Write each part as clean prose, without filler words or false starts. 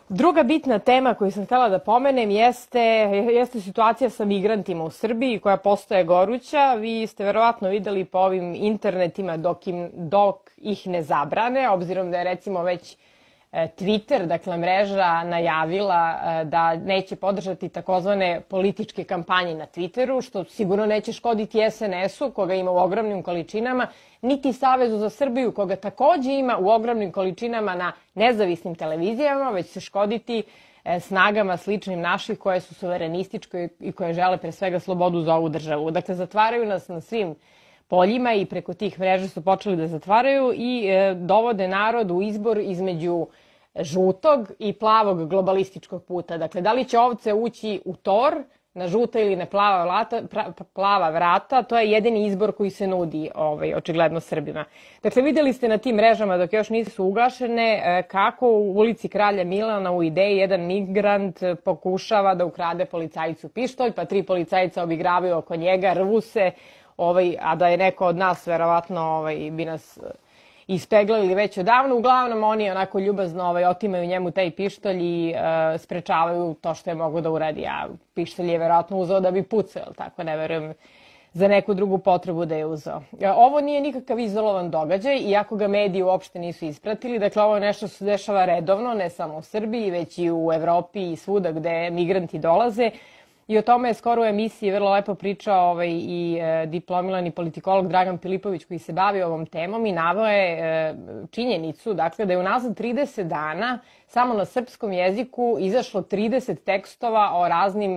Druga bitna tema koju sam htjela da pomenem jeste situacija sa migrantima u Srbiji koja postaje goruća. Vi ste verovatno videli po ovim internetima dok ih ne zabrane, obzirom da je recimo već Twitter, dakle mreža, najavila da neće podržati takozvane političke kampanje na Twitteru, što sigurno neće škoditi SNS-u, koga ima u ogromnim količinama, niti Savezu za Srbiju, koga takođe ima u ogromnim količinama na nezavisnim televizijama, već će škoditi snagama sličnim naših koje su suverenističke i koje žele pre svega slobodu za ovu državu. Dakle, zatvaraju nas na svim poljima i preko tih mreža su počeli da zatvaraju i dovode narod u izbor između žutog i plavog globalističkog puta. Dakle, da li će ovce ući u tor na žuta ili na plava vrata, to je jedini izbor koji se nudi očigledno Srbima. Dakle, videli ste na tim mrežama dok još nisu ugašene kako u ulici Kralja Milana u Ideji jedan migrant pokušava da ukrade policajcu pištolj, pa 3 policajca obigravaju oko njega, rvu se, a da je neko od nas verovatno bi nas ispeglali već odavno. Uglavnom oni onako ljubazno otimaju njemu taj pištolj i sprečavaju to što je mogo da uradi. A pištolj je verovatno uzeo da bi pucao, tako ne verujem za neku drugu potrebu da je uzeo. Ovo nije nikakav izolovan događaj, iako ga mediji uopšte nisu ispratili. Dakle, ovo je nešto što se dešava redovno, ne samo u Srbiji, već i u Evropi i svuda gde migranti dolaze. I o tome je skoro u emisiji vrlo lepo pričao i diplomirani politikolog Dragan Pilipović koji se bavi ovom temom i naveo je činjenicu da je unazad 30 dana samo na srpskom jeziku izašlo 30 tekstova o raznim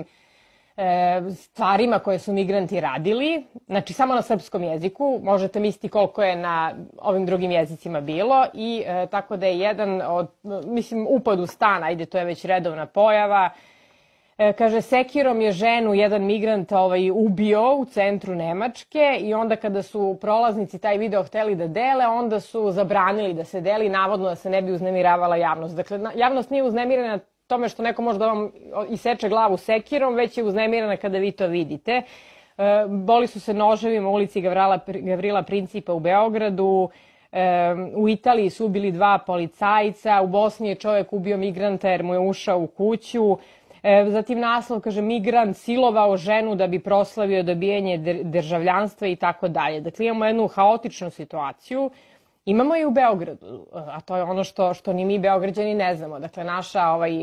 stvarima koje su migranti radili. Znači, samo na srpskom jeziku. Možete misliti koliko je na ovim drugim jezicima bilo. I tako da je jedan od, upad u stan, ajde, to je već redovna pojava. Kaže, sekirom je ženu jedan migrant ubio u centru Nemačke i onda kada su prolaznici taj video hteli da dele, onda su zabranili da se deli, navodno da se ne bi uznemiravala javnost. Dakle, javnost nije uznemirena tome što neko može da vam iseče glavu sekirom, već je uznemirena kada vi to vidite. Boli su se noževima u ulici Gavrila Principa u Beogradu, u Italiji su ubili 2 policajca, u Bosni je čovjek ubio migranta jer mu je ušao u kuću. Zatim naslov, kaže, migrant silovao ženu da bi proslavio dobijanje državljanstva i tako dalje. Dakle, imamo jednu haotičnu situaciju. Imamo i u Beogradu, a to je ono što ni mi Beograđani ne znamo. Dakle, naša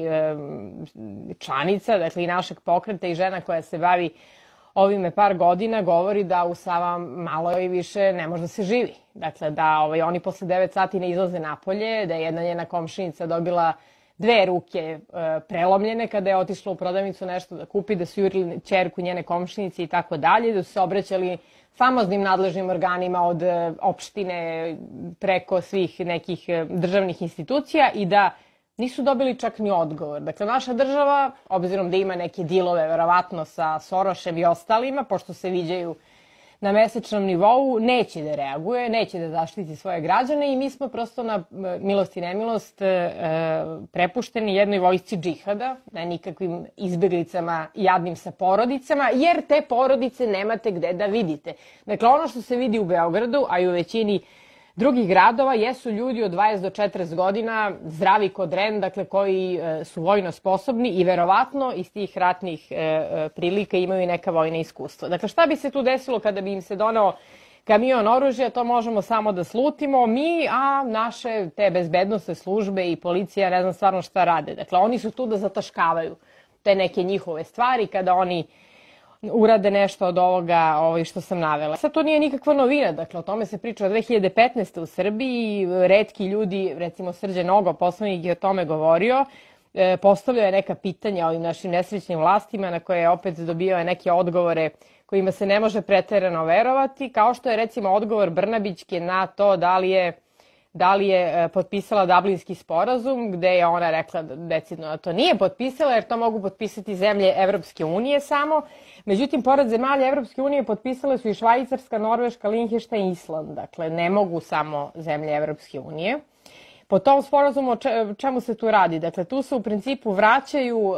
članica, dakle i našeg pokreta i žena koja se bavi ovime par godina govori da u Savamaloj više ne može da se živi. Dakle, da oni posle 9 sati ne izlaze napolje, da je jedna njena komšinica dobila 2 ruke prelomljene kada je otišla u prodavnicu nešto da kupi, da su jurili ćerku njene komšinice i tako dalje, da su se obraćali famoznim nadležnim organima od opštine preko svih nekih državnih institucija i da nisu dobili čak ni odgovor. Dakle, naša država, obzirom da ima neke dilove verovatno sa Sorošem i ostalima, pošto se viđaju na mesečnom nivou, neće da reaguje, neće da zaštiti svoje građane i mi smo prosto na milost i nemilost prepušteni jednoj vojsci džihada, na nikakvim izbeglicama jadnim sa porodicama, jer te porodice nemate gde da vidite. Dakle, ono što se vidi u Beogradu, a i u većini drugih gradova, jesu ljudi od 20 do 40 godina, zdravi kod ren, dakle, koji su vojno sposobni i verovatno iz tih ratnih prilika imaju i neka vojna iskustva. Dakle, šta bi se tu desilo kada bi im se doneo kamion oružja, to možemo samo da slutimo mi, a naše te bezbednosne službe i policija ne znam stvarno šta rade. Dakle, oni su tu da zataškavaju te neke njihove stvari kada oni urade nešto od ovoga što sam navela. Sad to nije nikakva novina, dakle o tome se priča od 2015. u Srbiji, retki ljudi, recimo Srđan Nogo, poslanik je o tome govorio, postavljao je neka pitanja ovim našim nesrećnim vlastima na koje je opet dobio neke odgovore kojima se ne može preterano verovati, kao što je recimo odgovor Brnabićke na to da li je potpisala Dublinski sporazum, gde je ona rekla decidno da to nije potpisala, jer to mogu potpisati zemlje Evropske unije samo. Međutim, pored zemalja Evropske unije potpisale su i Švajcarska, Norveška, Linheštajn i Island. Dakle, ne mogu samo zemlje Evropske unije. Po tom sporazumu o čemu se tu radi? Dakle, tu se u principu vraćaju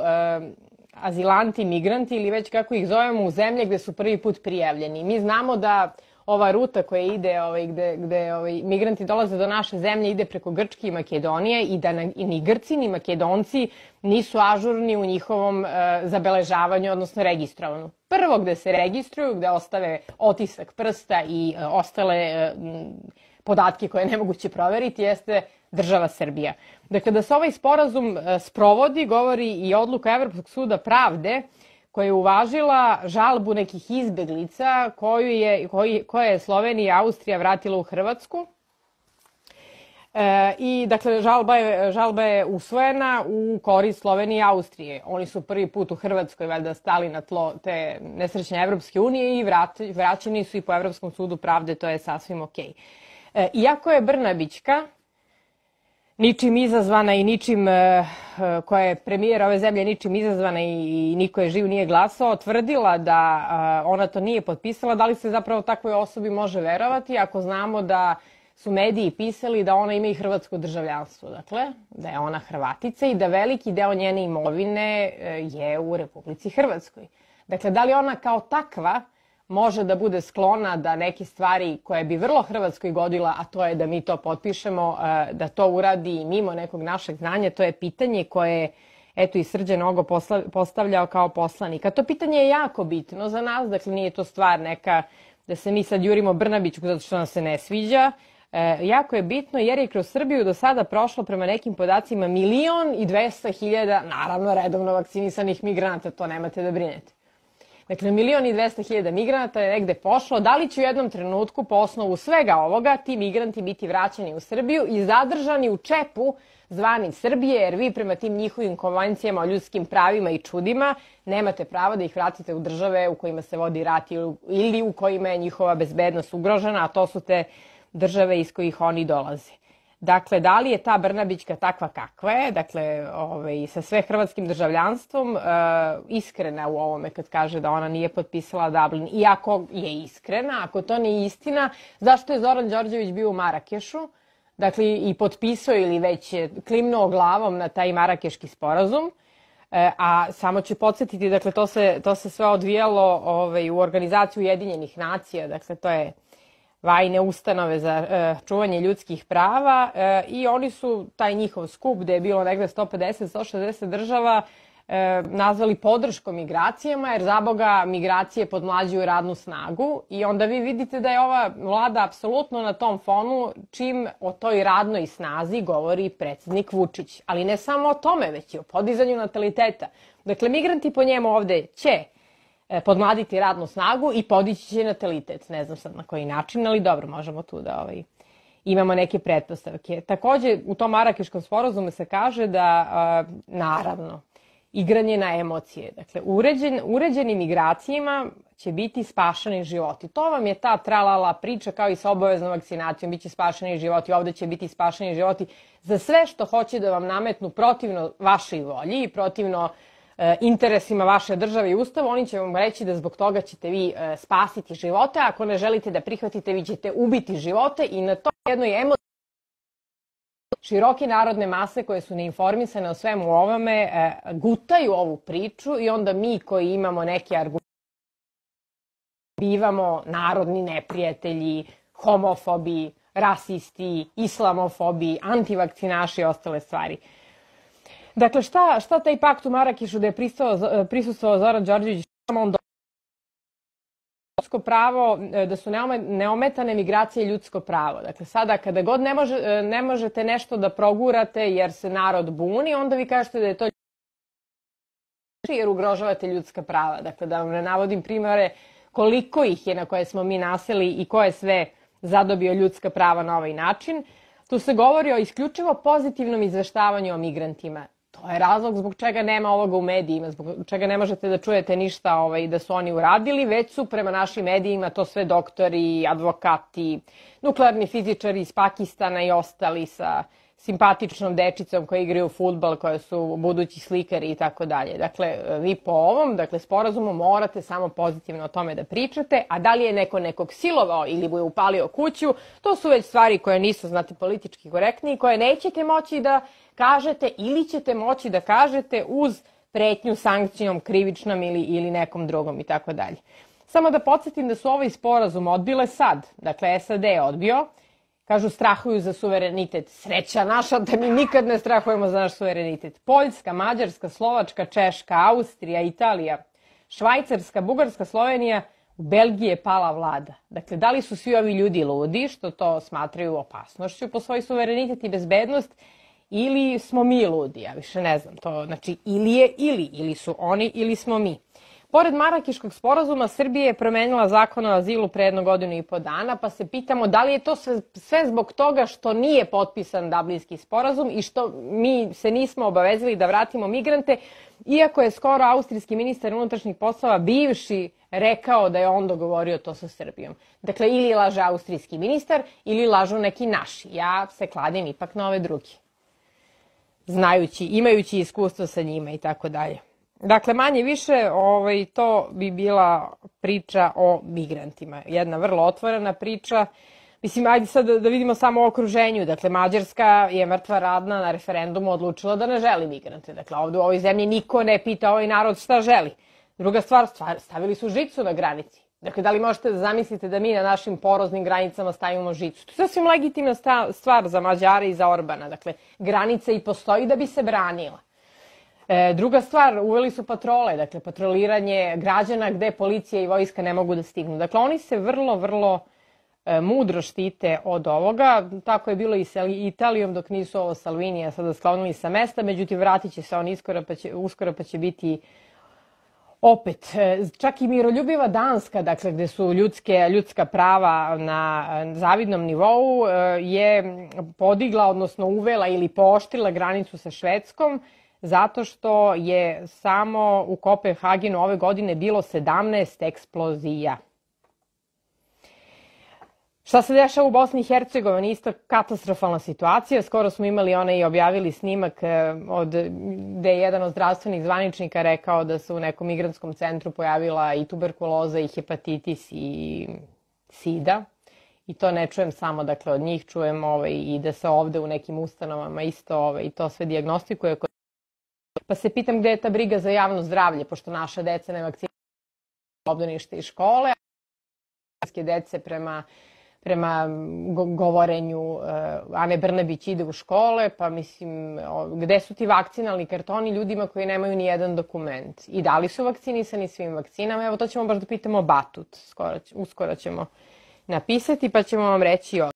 azilanti, migranti ili već kako ih zovemo u zemlje gde su prvi put prijavljeni. Mi znamo da ova ruta koja ide, gde migranti dolaze do naše zemlje, ide preko Grčke i Makedonije i da ni Grci ni Makedonci nisu ažurni u njihovom zabeležavanju, odnosno registrovanju. Prvo gde se registruju, gde ostave otisak prsta i ostale podatke koje je nemoguće proveriti, jeste država Srbija. Dakle, da se ovaj sporazum sprovodi, govori i odluka Evropskog suda pravde, koja je uvažila žalbu nekih izbeglica koje je Slovenija i Austrija vratila u Hrvatsku. I, dakle, žalba je usvojena u korist Slovenije i Austrije. Oni su prvi put u Hrvatskoj valjda stali na tlo te nesrećne Evropske unije i vraćeni su i po Evropskom sudu pravde, to je sasvim okej. Iako je Brnabićka, ničim izazvana i ničim, koja je premijer ove zemlje ničim izazvana i niko je živ nije glasao, tvrdila da ona to nije potpisala, da li se zapravo takvoj osobi može verovati ako znamo da su mediji pisali da ona ima i hrvatsko državljanstvo, dakle, da je ona Hrvatica i da veliki deo njene imovine je u Republici Hrvatskoj. Dakle, da li ona kao takva može da bude sklona da neke stvari koje bi vrlo Hrvatskoj godila, a to je da mi to potpišemo, da to uradi i mimo nekog našeg znanja, to je pitanje koje eto i Srđan Nogo postavljao kao poslanik. A to pitanje je jako bitno za nas, dakle nije to stvar neka da se mi sad jurimo Brnabiću zato što nam se ne sviđa. Jako je bitno jer je kroz Srbiju do sada prošlo prema nekim podacima 1.200.000, naravno redovno vakcinisanih migranata, to nemate da brinete. Dakle, 1.200.000 migranata je negde pošlo. Da li će u jednom trenutku po osnovu svega ovoga ti migranti biti vraćeni u Srbiju i zadržani u čepu zvani Srbije, jer vi prema tim njihovim konvencijama o ljudskim pravima i čudima nemate pravo da ih vratite u države u kojima se vodi rat ili u kojima je njihova bezbednost ugrožena, a to su te države iz kojih oni dolaze. Dakle, da li je ta Brnabićka takva kakva je, dakle, sa sve hrvatskim državljanstvom, iskrena u ovome kad kaže da ona nije potpisala Dublin, i ako je iskrena, ako to nije istina, zašto je Zoran Đorđević bio u Marakešu, dakle, i potpisao ili već klimnuo glavom na taj Marakeški sporazum, a samo ću podsjetiti, dakle, to se sve odvijalo u organizaciju Ujedinjenih nacija, dakle, to je vajne ustanove za čuvanje ljudskih prava i oni su taj njihov skup gde je bilo negde 150-160 država nazvali podrškom migracijama, jer za Boga migracije podmlađuju radnu snagu i onda vi vidite da je ova vlada apsolutno na tom fonu čim o toj radnoj snazi govori predsjednik Vučić. Ali ne samo o tome, već i o podizanju nataliteta. Dakle, migranti po njemu ovde će podmladiti radnu snagu i podići će natalitet. Ne znam sad na koji način, ali dobro, možemo tu da imamo neke pretpostavke. Takođe, u tom Marakeškom sporazumu se kaže da, naravno, igranje na emocije. Dakle, uređenim migracijama će biti spašeni životi. To vam je ta tralala priča kao i sa obaveznom vakcinacijom. Biće spašeni životi, ovde će biti spašeni životi za sve što hoće da vam nametnu protivno vašoj volji i protivno interesima vaše države i ustava. Oni će vam reći da zbog toga ćete vi spasiti živote. Ako ne želite da prihvatite, vi ćete ubiti živote i na to jednoj emociji široke narodne mase koje su neinformisane o svemu ovome gutaju ovu priču i onda mi koji imamo neke argumente bivamo narodni neprijatelji, homofobi, rasisti, islamofobi, antivakcinaši i ostale stvari. Dakle, šta taj pakt u Marakešu da je prisustvovao Zoran Đorđević, ljudsko pravo, da su neometane migracije ljudsko pravo. Dakle, sada kada god ne možete nešto da progurate jer se narod buni, onda vi kažete da je to jer ugrožavate ljudska prava. Dakle, da vam ne navodim primere koliko ih je na koje smo mi naseli i ko je sve zadobio ljudska prava na ovaj način. Tu se govori o isključivo pozitivnom izveštavanju o migrantima. To je razlog zbog čega nema ovoga u medijima, zbog čega ne možete da čujete ništa da su oni uradili, već su prema našim medijima to sve doktori, advokati, nuklearni fizičari iz Pakistana i ostali sa simpatičnom dečicom koji igraju fudbal, koje su budući slikari i tako dalje. Dakle, vi po ovom sporazumu morate samo pozitivno o tome da pričate, a da li je neko nekog silovao ili mu je upalio kuću, to su već stvari koje nisu, znate, politički korektni i koje nećete moći da kažete ili ćete moći da kažete uz pretnju sankcijom krivičnom ili nekom drugom i tako dalje. Samo da podsjetim da su ovaj sporazum odbile sad. Dakle, SAD je odbio. Kažu, strahuju za suverenitet. Sreća naša da mi nikad ne strahujemo za naš suverenitet. Poljska, Mađarska, Slovačka, Češka, Austrija, Italija, Švajcarska, Bugarska, Slovenija, u Belgiji je pala vlada. Dakle, da li su svi ovi ljudi ludi, što to smatraju opasnošću po svoj suverenitet i bezbednost, ili smo mi ludi, ja više ne znam. To, znači, ili je ili su oni ili smo mi. Pored Marakiškog sporazuma, Srbija je promenila zakon o azilu pre 1 godinu i po dana, pa se pitamo da li je to sve zbog toga što nije potpisan Dublinski sporazum i što mi se nismo obavezali da vratimo migrante, iako je skoro austrijski ministar unutrašnjih poslova bivši rekao da je on dogovorio to sa Srbijom. Dakle, ili laže austrijski ministar ili lažu neki naši. Ja se kladim ipak na ove drugi. Imajući iskustvo sa njima i tako dalje. Dakle, manje više to bi bila priča o migrantima. Jedna vrlo otvorena priča. Mislim, ajde sad da vidimo samo o okruženju. Dakle, Mađarska je mrtva radna na referendumu odlučila da ne želi migrante. Dakle, ovdje u ovoj zemlji niko ne pita ovaj narod šta želi. Druga stvar, stavili su žicu na granici. Dakle, da li možete da zamislite da mi na našim poroznim granicama stavimo žicu? To je sasvim legitimna stvar za Mađare i za Orbana. Dakle, granica i postoji da bi se branila. Druga stvar, uveli su patrole, dakle, patroliranje građana gde policija i vojska ne mogu da stignu. Dakle, oni se vrlo mudro štite od ovoga. Tako je bilo i sa Italijom dok nisu ovo Salvinija sada sklonili sa mesta. Međutim, vratit će se on uskoro pa će biti opet. Čak i miroljubiva Danska, dakle, gde su ljudska prava na zavidnom nivou, je podigla, odnosno uvela ili pooštrila granicu sa Švedskom, zato što je samo u Kopenhagenu ove godine bilo 17 eksplozija. Šta se dešava u Bosni i Hercegovini? Isto katastrofalna situacija. Skoro smo imali objavili snimak gde je jedan od zdravstvenih zvaničnika rekao da se u nekom migrantskom centru pojavila i tuberkuloza i hepatitis i sida. I to ne čujem samo, dakle, od njih, čujem i da se ovde u nekim ustanovama isto i to sve dijagnostikuje. Pa se pitam gde je ta briga za javno zdravlje, pošto naša deca ne vakcinisaju obdanište i škole, a dece prema govorenju Ane Brnabić ide u škole, pa mislim, gde su ti vakcinalni kartoni ljudima koji nemaju ni jedan dokument? I da li su vakcinisani svim vakcinama? Evo, to ćemo baš da pitamo Batut. Uskoro ćemo napisati, pa ćemo vam reći